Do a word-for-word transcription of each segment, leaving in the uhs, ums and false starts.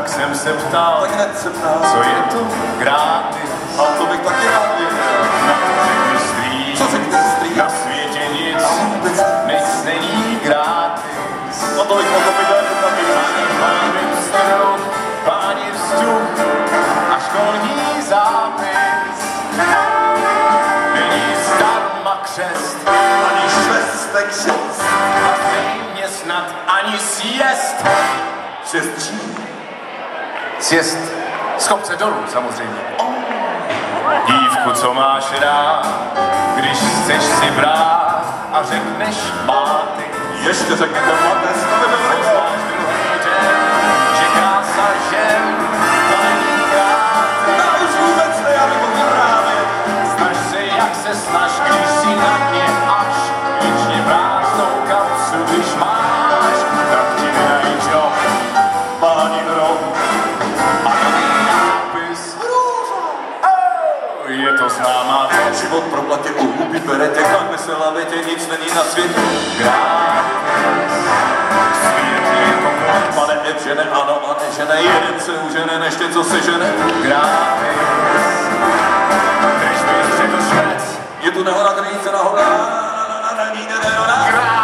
Tak jsem se ptal, Tak hned se ptal, co je to gratis? a to bych taky rád věděl. Na to řekni strý, Co řekne strý? na světě nic, A vůbec nic není gratis. no to bych pochopil, že to taky Páni vzduch, páni vzduch a školní zápis. Není zdarma křest, ani šestek šest. a zřejmě snad ani sjest. Šest čí? Sjest z kopce dolů samozřejmě. Dívku, co máš rád, když chceš si brát a řekneš máty. Ještě řekněte máte, to by byl rekord. Poznáš druhý den, že krása žen to není krásy. Já už vůbec ne, já bych mohl právě. Snaž se, jak se snaž, když si na mě až věčně prázdnou kapsu, když máš, tak ti nedají job, Páni hrou. a nový nápis. Oh, je to známá věc. Život pro platě u huby beretě, kam myslela větě, nic není na světě. Gratis, svět je komplet, Pane Ed žene, ano a nežene, jeden se užene, než něco se žene. gratis, než bys řekl švec. Je tu nehoda, který se nahoda, není nehoda.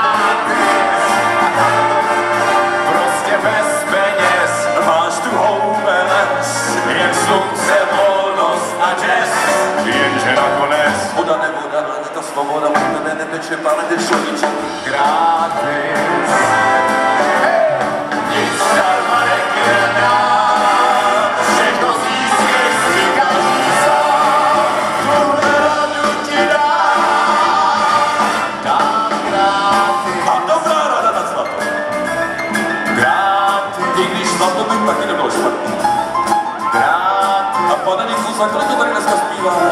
Prostě bez peněz, Máš tu houbeles, jen slunce, volnost a jazz, jenže nakonec voda nevoda, ale ta svoboda, ne, neteče, pane, neteče ničem. gratis. Nic zdarma nekvědá, všechno získej si každý sám, tuhle radu ti dám, dám gratis. A dobrá rada na zlato. Gratis, I když zlato by taky nebylo špatný. gratis. A pane Niku, za kolik to tady dneska zpívá?